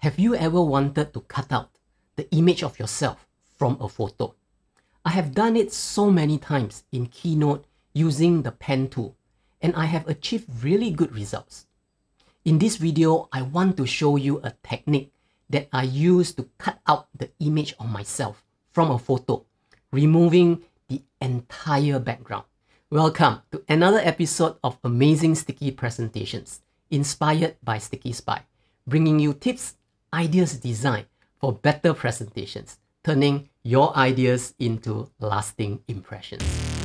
Have you ever wanted to cut out the image of yourself from a photo? I have done it so many times in Keynote using the pen tool, and I have achieved really good results. In this video, I want to show you a technique that I use to cut out the image of myself from a photo, removing the entire background. Welcome to another episode of Amazing Sticky Presentations, inspired by Sticky Spy, bringing you tips, ideas designed for better presentations, turning your ideas into lasting impressions.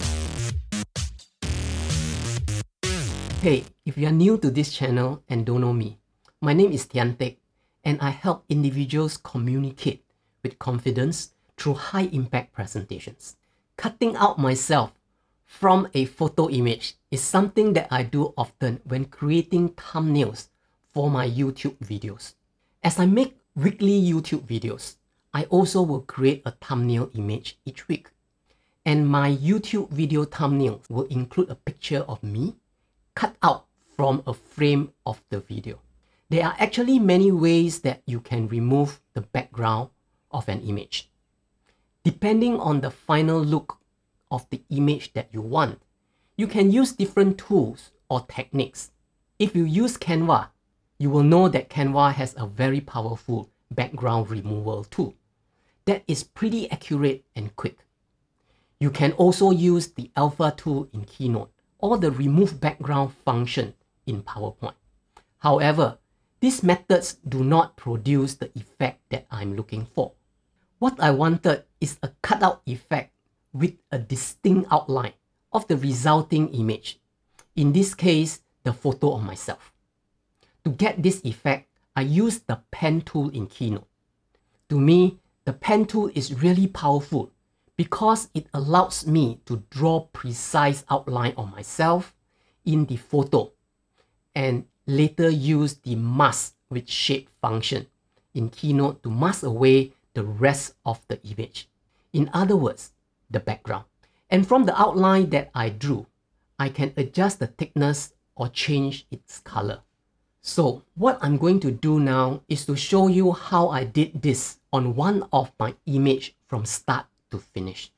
Hey, if you are new to this channel and don't know me, my name is Tian Teck, and I help individuals communicate with confidence through high-impact presentations. Cutting out myself from a photo image is something that I do often when creating thumbnails for my YouTube videos. As I make weekly YouTube videos, I also will create a thumbnail image each week. And my YouTube video thumbnails will include a picture of me cut out from a frame of the video. There are actually many ways that you can remove the background of an image. Depending on the final look of the image that you want, you can use different tools or techniques. If you use Canva, you will know that Canva has a very powerful background removal tool that is pretty accurate and quick. You can also use the Alpha tool in Keynote or the remove background function in PowerPoint. However, these methods do not produce the effect that I'm looking for. What I wanted is a cutout effect with a distinct outline of the resulting image. In this case, the photo of myself. To get this effect, I use the pen tool in Keynote. To me, the pen tool is really powerful because it allows me to draw precise outline of myself in the photo and later use the mask with shape function in Keynote to mask away the rest of the image. In other words, the background. And from the outline that I drew, I can adjust the thickness or change its color. So what I'm going to do now is to show you how I did this on one of my image from start to finish.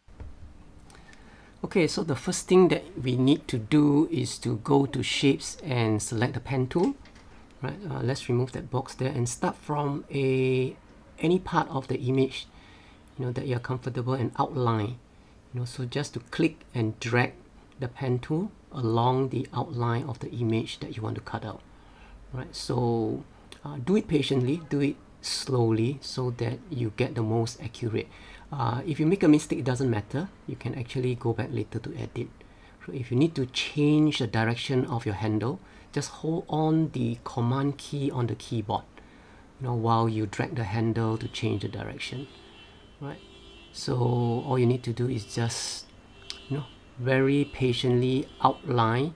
Okay, so the first thing that we need to do is to go to shapes and select the pen tool. Right, let's remove that box there and start from any part of the image, that you're comfortable and outline. So just to click and drag the pen tool along the outline of the image that you want to cut out. Right, so do it patiently, do it slowly so that you get the most accurate. If you make a mistake, it doesn't matter. You can actually go back later to edit. So if you need to change the direction of your handle, just hold on the command key on the keyboard, while you drag the handle to change the direction. Right. So all you need to do is just, very patiently outline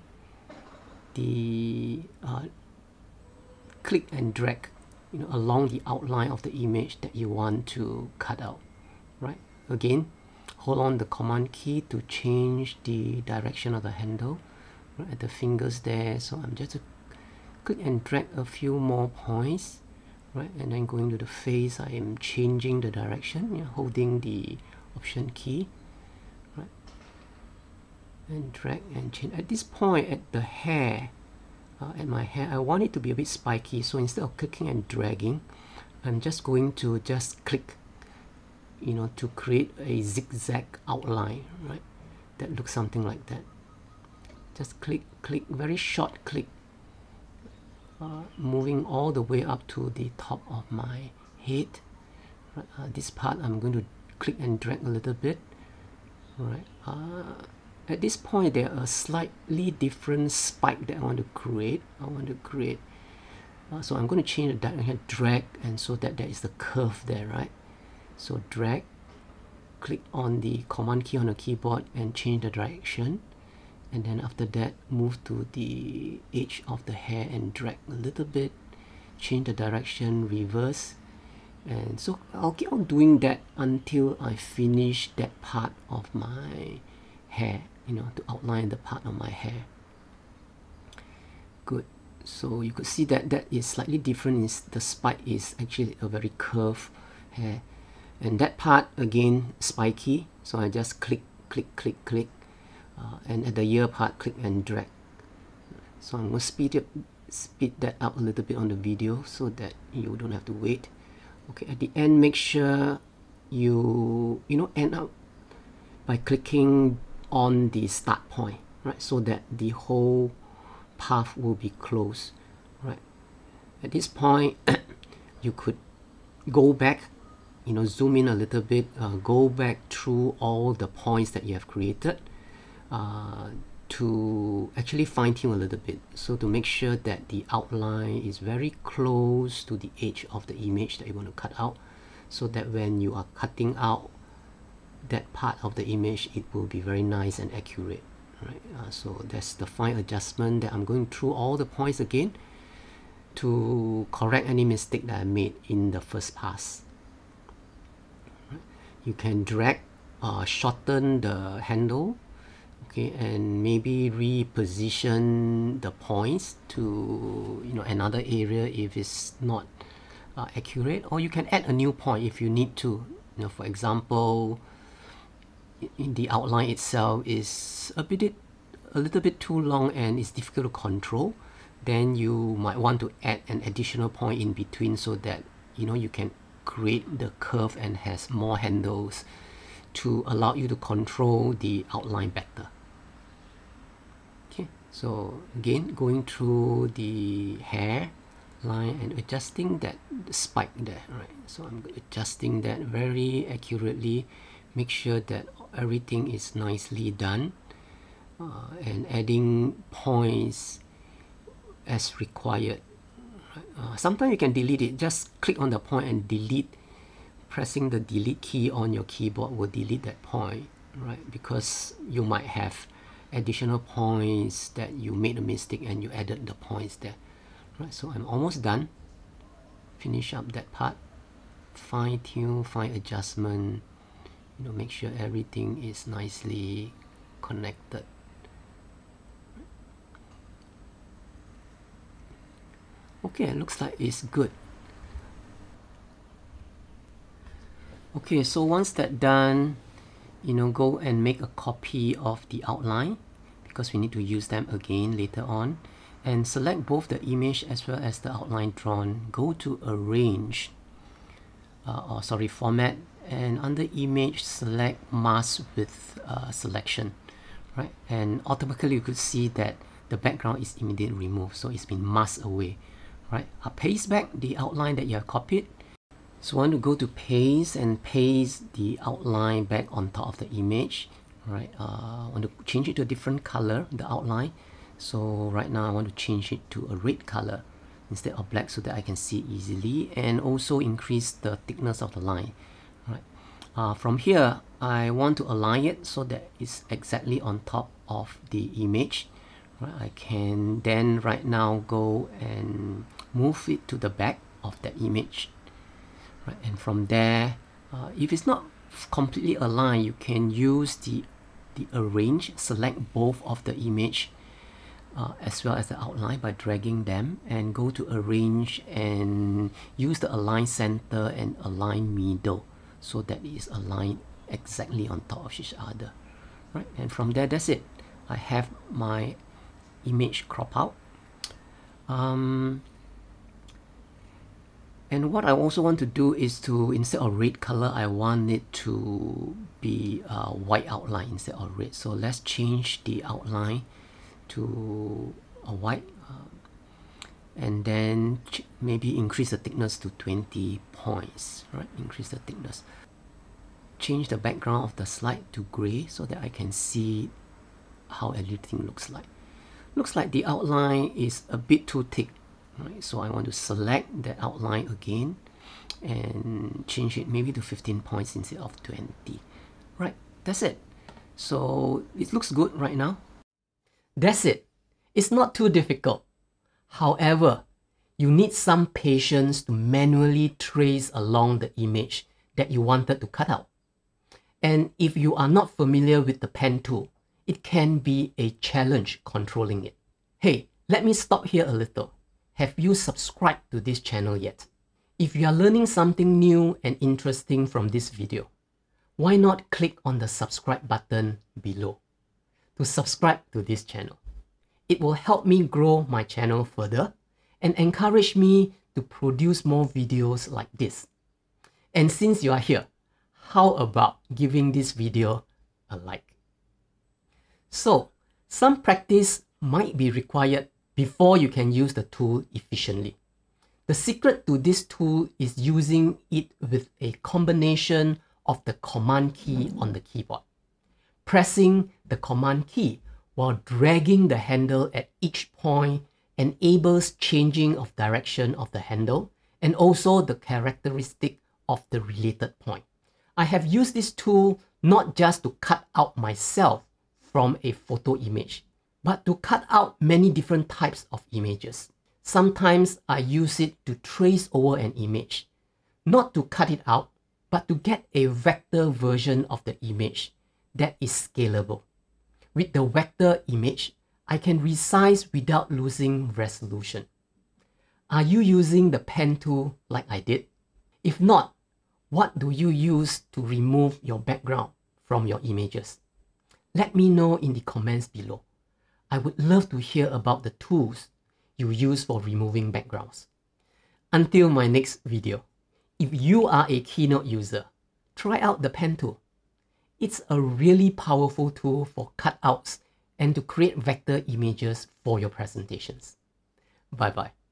the click and drag, along the outline of the image that you want to cut out. Right. Again, hold on the command key to change the direction of the handle. Right, at the fingers there. So I'm just click and drag a few more points. Right, and then going to the face, I am changing the direction, holding the option key. Right, and drag and change. At this point, at the hair, at my hair, I want it to be a bit spiky. So instead of clicking and dragging, I'm just going to just click, to create a zigzag outline. Right, that looks something like that. Just click, very short click. Moving all the way up to the top of my head. Right, this part I'm going to click and drag a little bit. Right. At this point, there are a slightly different spike that I want to create. So I'm going to change the direction, drag, and so that there is the curve there, right? So drag, click on the command key on the keyboard and change the direction. And then after that, move to the edge of the hair and drag a little bit, change the direction, reverse. And so I'll keep on doing that until I finish that part of my hair, to outline the part of my hair. Good. So you could see that that is slightly different. The spike is actually a very curved hair, and that part again spiky. So I just click, and at the ear part, click and drag. So I'm going to speed that up a little bit on the video so that you don't have to wait. Okay, at the end, make sure you end up by clicking on the start point, right? So that the whole path will be closed, right? At this point, you could go back, zoom in a little bit, go back through all the points that you have created to actually fine-tune a little bit, so to make sure that the outline is very close to the edge of the image that you want to cut out, so that when you are cutting out that part of the image, it will be very nice and accurate, right? So that's the fine adjustment that I'm going through all the points again to correct any mistake that I made in the first pass. You can drag, shorten the handle, okay, and maybe reposition the points to another area if it's not accurate, or you can add a new point if you need to. For example, in the outline itself is a little bit too long and it's difficult to control, then you might want to add an additional point in between so that you can create the curve and has more handles to allow you to control the outline better. Okay, so again, going through the hair line and adjusting that spike there, right? So I'm adjusting that very accurately, make sure that everything is nicely done, and adding points as required. Sometimes you can delete it. Just click on the point and delete. Pressing the delete key on your keyboard will delete that point, right? Because you might have additional points that you made a mistake and you added the points there, right? So I'm almost done. Finish up that part. Fine tune, fine adjustment. Make sure everything is nicely connected. Okay, it looks like it's good. Okay, so once that's done, go and make a copy of the outline because we need to use them again later on, and select both the image as well as the outline drawn. Go to Arrange, Format, and under Image, select Mask with Selection, right? And automatically you could see that the background is immediately removed, so it's been masked away, right? Paste back the outline that you have copied. So I want to go to Paste and paste the outline back on top of the image, right? I want to change it to a different color, the outline. So right now I want to change it to a red color instead of black so that I can see easily, and also increase the thickness of the line, right? From here, I want to align it so that it's exactly on top of the image, right? I can then right now go and move it to the back of that image, right? And from there, if it's not completely aligned, you can use the Arrange, select both of the image as well as the outline by dragging them, and go to Arrange and use the Align Center and Align Middle so that it is aligned exactly on top of each other, right? And from there, that's it. I have my image crop out. And what I also want to do is to, instead of red color, I want it to be a white outline instead of red. So let's change the outline to a white, and then maybe increase the thickness to 20 points, right? Increase the thickness. Change the background of the slide to gray so that I can see how everything looks like. Looks like the outline is a bit too thick, right? So I want to select that outline again and change it maybe to 15 points instead of 20. Right, that's it. So it looks good right now. That's it. It's not too difficult. However, you need some patience to manually trace along the image that you wanted to cut out. And if you are not familiar with the pen tool, it can be a challenge controlling it. Hey, let me stop here a little. have you subscribed to this channel yet? If you are learning something new and interesting from this video, why not click on the subscribe button below to subscribe to this channel? It will help me grow my channel further and encourage me to produce more videos like this. And since you are here, how about giving this video a like? So, some practice might be required before you can use the tool efficiently. The secret to this tool is using it with a combination of the command key on the keyboard. Pressing the command key while dragging the handle at each point enables changing of direction of the handle and also the characteristic of the related point. I have used this tool not just to cut out myself from a photo image, but to cut out many different types of images. Sometimes I use it to trace over an image, not to cut it out, but to get a vector version of the image that is scalable. With the vector image, I can resize without losing resolution. Are you using the pen tool like I did? If not, what do you use to remove your background from your images? Let me know in the comments below. I would love to hear about the tools you use for removing backgrounds. Until my next video, if you are a Keynote user, try out the pen tool. It's a really powerful tool for cutouts and to create vector images for your presentations. Bye bye.